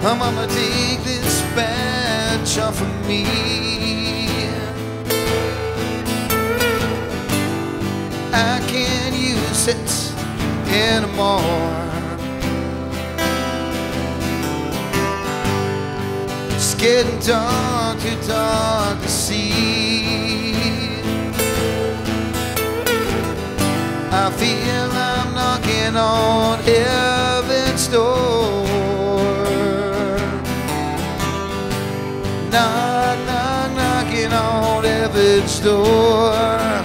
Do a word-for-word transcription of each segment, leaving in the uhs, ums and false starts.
Oh, mama, take this badge off of me. I can't use it anymore. It's getting dark, too dark to see. I feel I'm knocking on heaven's door. Knock, knock, knocking on heaven's door.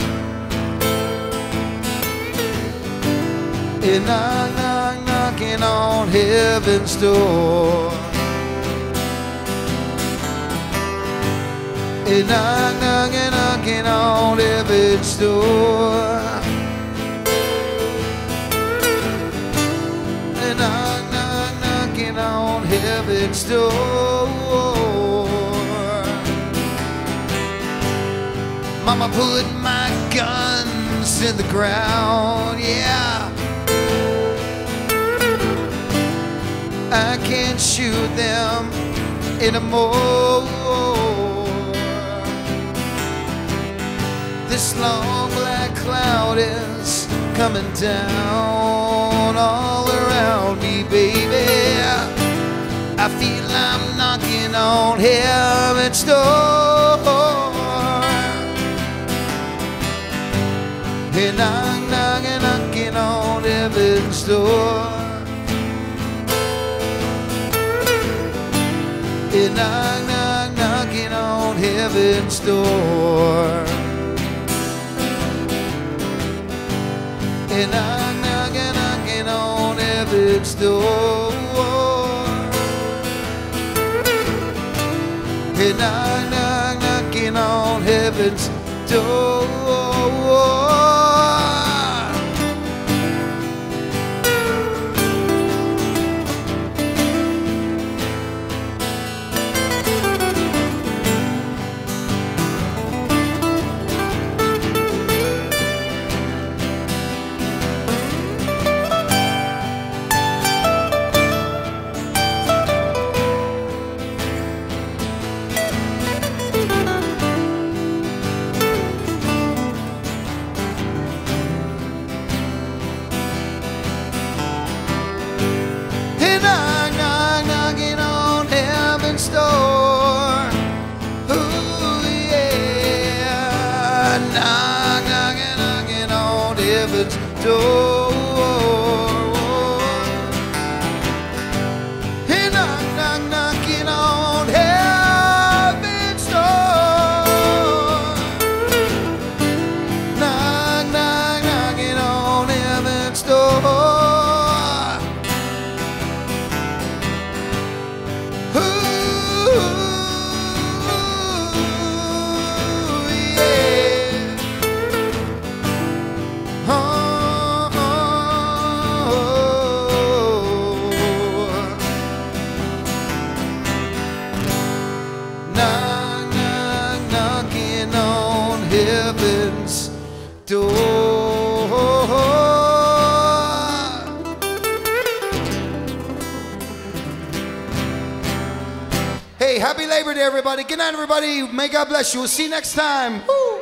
And knock, knock, knocking on heaven's door. And knock, knocking, knocking on heaven's door. And knock, knock, knocking on heaven's door. Mama put my guns in the ground, yeah. I can't shoot them anymore. This long black cloud is coming down all around me, baby. I feel I'm knocking on heaven's door. And I'm knocking, knocking on heaven's door. And I'm knock, knocking on heaven's door. And I'm knocking, knocking on heaven's door. And I'm knock, knocking on heaven's door. Door. Ooh, yeah. Knock, knocking, knocking on heaven's door. Hey, knock, knock, knocking on heaven's door. Knock, knock, knocking on heaven's door. Knock, knock, knocking on heaven's door. Hey, happy Labor Day, everybody. Good night, everybody. May God bless you. We'll see you next time. Woo.